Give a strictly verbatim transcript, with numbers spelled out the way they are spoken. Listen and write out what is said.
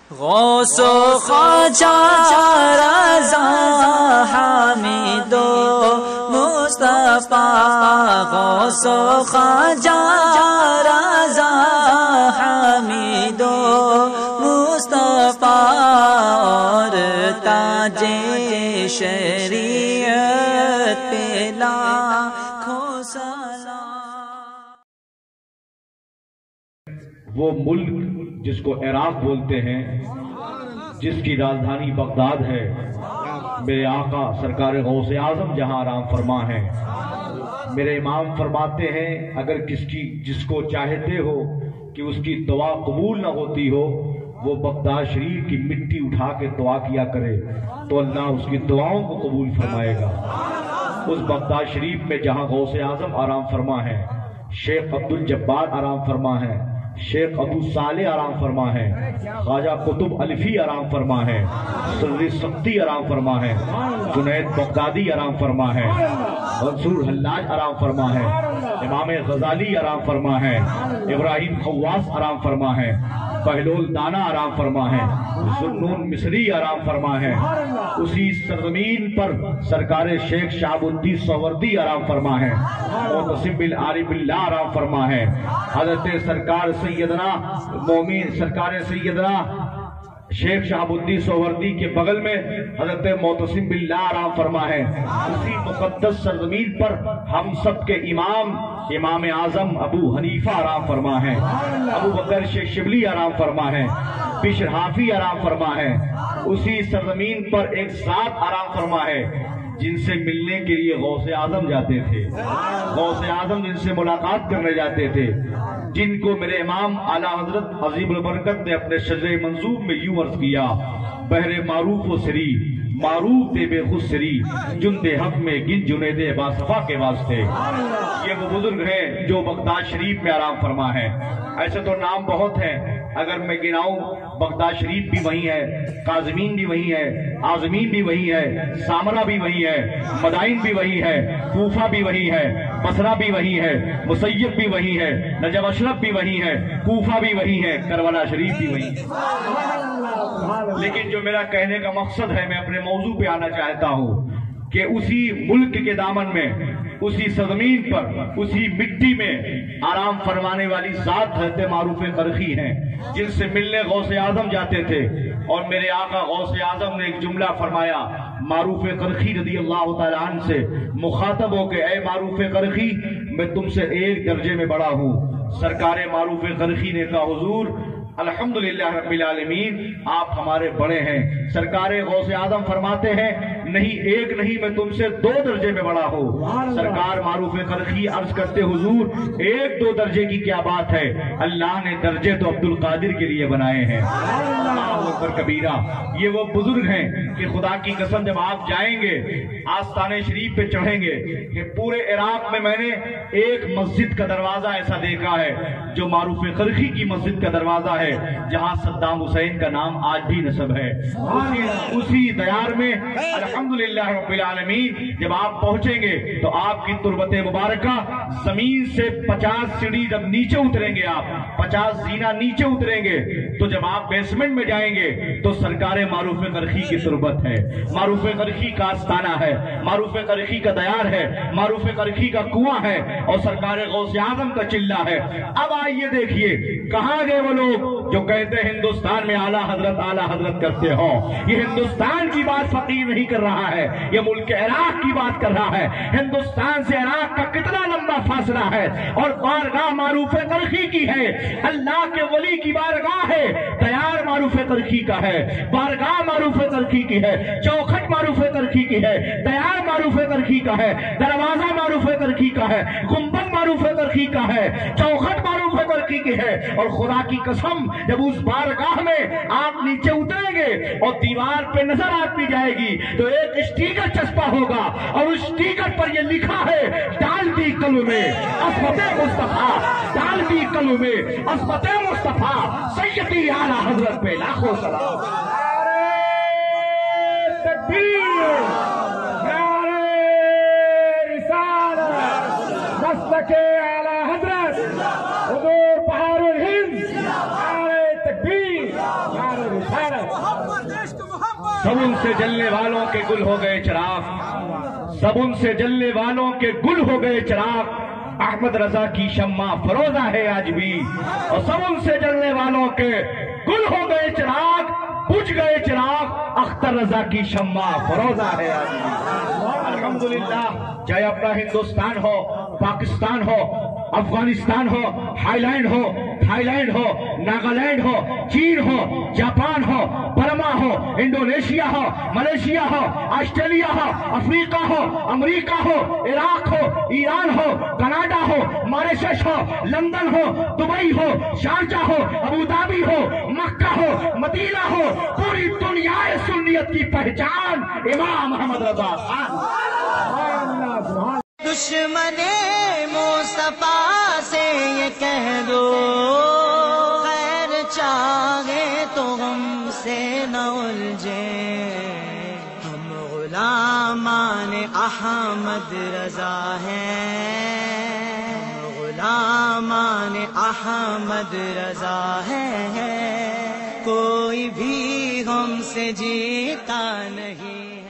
غوث و خواجہ رضا حامد و مصطفیٰ، غوث و خواجہ رضا حامد و مصطفیٰ، اور تاج شریعت پہ لاکھوں سلام۔ وہ ملک جس کو عراق بولتے ہیں، جس کی راجدھانی بغداد ہے، میرے آقا سرکار غوث اعظم جہاں آرام فرما ہے، میرے امام فرماتے ہیں اگر کس کی جس کو چاہتے ہو کہ اس کی دعا قبول نہ ہوتی ہو، وہ بغداد شریف کی مٹی اٹھا کے دعا کیا کرے تو اللہ اس کی دعاؤں کو قبول فرمائے گا۔ اس بغداد شریف میں جہاں غوث اعظم آرام فرما ہے، شیخ عبدالجبار آرام فرما ہے، شیخ ابو صالح آرام فرما ہے، خواجہ قطب الفی آرام فرما ہے، سری سختی آرام فرما ہے، جنید بغدادی آرام فرما ہے، منصور حلاج آرام فرما ہے، امام غزالی آرام فرما ہے، ابراہیم خواص آرام فرما ہے، بہلول دانا آرام فرما ہے، ذوالنون مصری آرام فرما ہے، اسی سرزمین پر سرکار شیخ شہاب الدین سہروردی آرام فرما ہے، معتصم بالعارف باللہ آرام فرما ہے، حضرت سرکار سیدنا مومن سرکار سیدنا شیخ شہاب الدین سہروردی کے بغل میں حضرت معتصم باللہ آرام فرما ہے۔ اسی مقدس سرزمین پر ہم سب کے امام امام اعظم ابو حنیفہ آرام فرما ہے، ابو بکر شیخ شبلی آرام فرما ہے، بشر حافی آرام فرما ہے۔ اسی سرزمین پر ایک ذات آرام فرما ہے جن سے ملنے کے لیے غوث اعظم جاتے تھے، غوث اعظم جن سے ملاقات کرنے جاتے تھے، جن کو میرے امام اعلیٰ حضرت عظیم البرکت نے اپنے شجر منظوم میں یوں عرض کیا، بحر معروف و سری معروف دے بے خود سری، جند حق میں گن جنید باصفا کے واسطے۔ یہ وہ بزرگ ہیں جو بغداد شریف میں آرام فرما ہے۔ ایسے تو نام بہت ہیں، اگر میں گناؤں بغداد شریف بھی وہی ہے، قازمین بھی وہی ہے، عازمین بھی وہی ہے، سامرہ بھی وہی ہے، مدائن بھی وہی ہے، کوفہ بھی وہی ہے، بصرہ بھی وہی ہے، مسیب بھی وہی ہے، نجف اشرف بھی وہی ہے، کوفہ بھی وہی ہے، کربلا شریف بھی وہی ہے۔ لیکن جو میرا کہنے کا مقصد ہے، میں اپنے موضوع پہ آنا چاہتا ہوں کہ اسی ملک کے دامن میں، اسی سرزمین پر، اسی مٹی میں آرام فرمانے والی ذات حضرت معروف قرخی ہیں، جن سے ملنے غوث اعظم جاتے تھے، اور میرے آقا غوث اعظم نے ایک جملہ فرمایا معروف قرخی رضی اللہ تعالیٰ عنہ سے مخاطب ہو کے، اے معروف قرخی میں تم سے ایک درجے میں بڑا ہوں۔ سرکار معروف قرخی نے کہا حضور الحمدللہ رب العالمین، آپ ہمارے بڑے ہیں۔ سرکار غوث اعظم فرماتے ہیں نہیں ایک نہیں، میں تم سے دو درجے میں بڑا ہوں۔ سرکار معروف قرخی عرض کرتے حضور ایک دو درجے کی کیا بات ہے، اللہ نے درجے تو عبدالقادر کے لیے بنائے ہیں۔ اللہ اکبر کبیرہ۔ یہ وہ بزرگ ہیں کہ خدا کی قسم جب آپ جائیں گے آستانے شریف پہ چڑھیں گے کہ پورے عراق میں میں نے ایک مسجد کا دروازہ ایسا دیکھا ہے جو معروف قرخی کی مسجد کا دروازہ ہے، جہاں صدام حسین کا نام آج بھی نسب ہے۔ اسی, اسی دیار میں الحمدللہ رب العالمین جب آپ پہنچیں گے تو آپ کی تربت مبارکہ زمین سے پچاس سیڑھی جب نیچے اتریں گے، آپ پچاس زینہ نیچے اتریں گے تو جب آپ بیسمنٹ میں جائیں گے تو سرکار معروف قرخی کی تربت ہے، معروف قرخی کا آستانہ ہے، معروف قرخی کا دیار ہے، معروف قرخی کا کنواں ہے، اور سرکار غوث اعظم کا چلہ ہے۔ اب آئیے دیکھیے کہاں گئے وہ لوگ جو کہتے ہیں ہندوستان میں اعلیٰ حضرت اعلیٰ حضرت کرتے ہو۔ یہ ہندوستان کی بات فقیر نہیں کر رہا ہے، یہ ملک عراق کی بات کر رہا ہے۔ ہندوستان سے عراق کا کتنا لمبا فاصلہ ہے، اور بارگاہ معروف قرخی کی ہے، اللہ کے ولی کی بارگاہ ہے، دیار معروف قرخی کا ہے، بارگاہ معروف قرخی کی ہے، چوکھٹ معروف قرخی کی ہے، دیار معروف قرخی کا ہے، دروازہ معروف قرخی کا ہے، گنبد معروف قرخی کا ہے، چوکھٹ معروف قرخی کی ہے۔ اور خدا کی قسم جب اس بارگاہ میں آپ نیچے اتریں گے اور دیوار پہ نظر آتی جائے گی تو ایک اسٹیکر چسپا ہوگا، اور اس اسٹیکر پر یہ لکھا ہے ڈال دی قلب میں عصمت مصطفیٰ، ڈال دی قلب میں عصمت مصطفیٰ، سیدی اعلیٰ حضرت پہ لاکھوں سلام۔ تکبیر، نعرہ رسالت، مسلک اعلیٰ حضرت حضور بہار الہند، نعرہ تکبیر، نعرہ सबुन से जलने वालों के गुल हो गए चिराग, सबुन से जलने वालों के गुल हो गए चिराग। अहमद रजा की शम्मा फरोजा है आज भी, और सबुन से जलने वालों के गुल हो गए चिराग, बुझ गए चिराग। अख्तर रजा की शम्मा फरोजा है आज भी। अल्हम्दुलिल्लाह, चाहे अपना हिंदुस्तान हो, पाकिस्तान हो, अफगानिस्तान हो, हाईलैंड हो, थाईलैंड हो, नागालैंड हो, चीन हो, जापान हो, बर्मा हो, इंडोनेशिया हो, मलेशिया हो, ऑस्ट्रेलिया हो, अफ्रीका हो, अमेरिका हो, इराक हो, ईरान हो, कनाडा हो, मॉरिशस हो, लंदन हो, दुबई हो, शारजा हो, अबू धाबी हो, मक्का हो, मदीना हो, पूरी दुनिया सुन्नियत की पहचान इमाम अहमद रजा खान। दुश्मने मुस्तफा से ये कह दो, खैर चाहे तो हमसे न उलझे, हम गुलामान अहमद रजा हैं, गुलामान अहमद रजा हैं, कोई भी हमसे जीता नहीं।